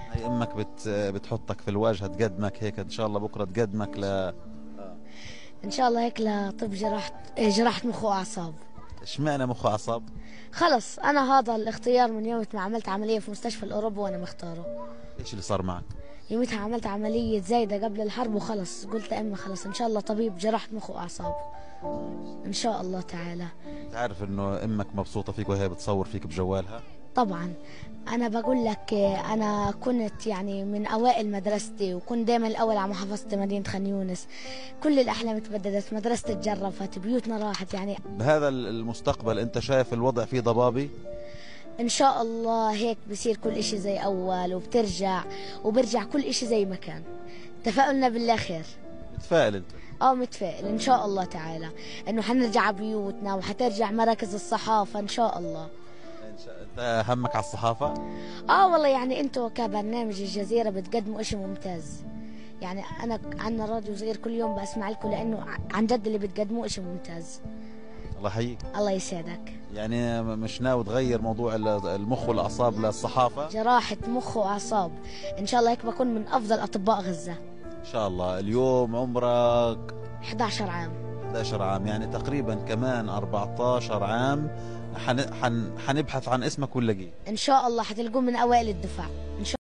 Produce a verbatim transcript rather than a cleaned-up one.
هي امك بت بتحطك في الواجهه، تقدمك هيك ان شاء الله بكره تقدمك ل ان شاء الله هيك لطب جراحة جراحة مخ واعصاب. اشمعنى مخ واعصاب؟ خلص انا هذا الاختيار من يوم ما عملت عملية في مستشفى الاوروبا وانا مختاره. ايش اللي صار معك؟ يوميتها عملت عملية زايدة قبل الحرب وخلص قلت لأمي خلص إن شاء الله طبيب جراحة مخ وأعصاب إن شاء الله تعالى. تعرف انه امك مبسوطه فيك وهي بتصور فيك بجوالها؟ طبعا. أنا بقول لك أنا كنت يعني من أوائل مدرستي وكنت دائما الأول على محافظة مدينة خان يونس. كل الأحلام تبددت، مدرستي تجرفت، بيوتنا راحت يعني. بهذا المستقبل انت شايف الوضع فيه ضبابي؟ إن شاء الله هيك بصير كل إشي زي أول وبترجع وبرجع كل إشي زي ما كان. تفاؤلنا بالله خير. متفائل انت؟ اه متفائل ان شاء الله تعالى انه حنرجع بيوتنا وحترجع مراكز الصحافة ان شاء الله. إن شاء انت همك على الصحافه؟ اه والله يعني انتوا كبرنامج الجزيرة بتقدموا اشي ممتاز. يعني انا عنا راديو صغير كل يوم بسمع لكم لانه عن جد اللي بتقدموه اشي ممتاز. الله يحييك. الله يسعدك. يعني مش ناوي تغير موضوع المخ والاعصاب للصحافه؟ جراحة مخ واعصاب ان شاء الله هيك بكون من افضل اطباء غزة. ان شاء الله. اليوم عمرك إحدى عشر عام. احد عشر عام، يعني تقريبا كمان أربعة عشر عام حن... حن... حنبحث عن اسمك ونلاقيه ان شاء الله حتلقوه من اوائل الدفاع ان شاء